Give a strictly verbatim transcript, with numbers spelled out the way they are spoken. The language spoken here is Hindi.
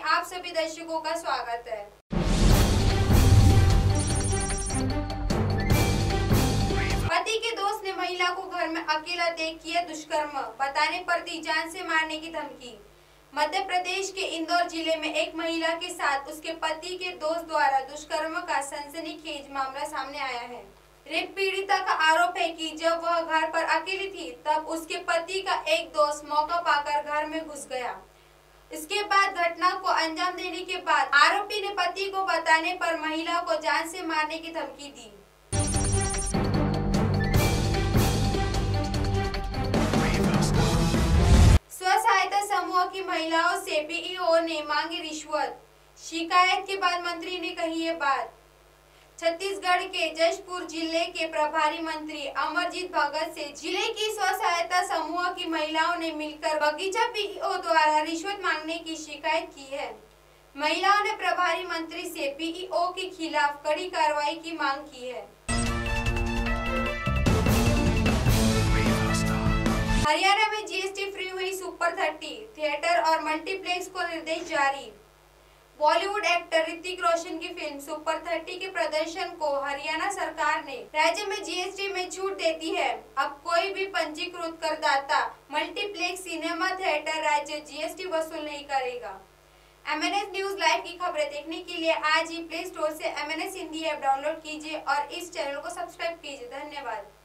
आप सभी दर्शकों का स्वागत है। पति के दोस्त ने महिला को घर में अकेला देख किया दुष्कर्म, बताने पर दी जान से मारने की धमकी। मध्य प्रदेश के इंदौर जिले में एक महिला के साथ उसके पति के दोस्त द्वारा दुष्कर्म का सनसनीखेज मामला सामने आया है। रेप पीड़िता का आरोप है कि जब वह घर पर अकेली थी तब उसके पति का एक दोस्त मौका पाकर घर में घुस गया। इसके बाद घटना को अंजाम देने के बाद आरोपी ने पति को बताने पर महिला को जान से मारने की धमकी दी। स्व सहायता समूह की महिलाओं से पीईओ ने मांगी रिश्वत, शिकायत के बाद मंत्री ने कही ये बात। छत्तीसगढ़ के जशपुर जिले के प्रभारी मंत्री अमरजीत भगत से जिले की स्व सहायता समूह की महिलाओं ने मिलकर बगीचा पीईओ द्वारा रिश्वत मांगने की शिकायत की है। महिलाओं ने प्रभारी मंत्री से पीईओ के खिलाफ कड़ी कार्रवाई की मांग की है। हरियाणा में जीएसटी फ्री हुई सुपर थर्टी, थिएटर और मल्टीप्लेक्स को निर्देश जारी। बॉलीवुड एक्टर ऋतिक रोशन की फिल्म सुपर थर्टी के प्रदर्शन को हरियाणा सरकार ने राज्य में जीएसटी में छूट दे दी है। अब कोई भी पंजीकृत करदाता मल्टीप्लेक्स, सिनेमा, थिएटर राज्य जीएसटी वसूल नहीं करेगा। एमएनएस न्यूज लाइव की खबरें देखने के लिए आज ही प्ले स्टोर से एमएनएस हिंदी ऐप डाउनलोड कीजिए और इस चैनल को सब्सक्राइब कीजिए। धन्यवाद।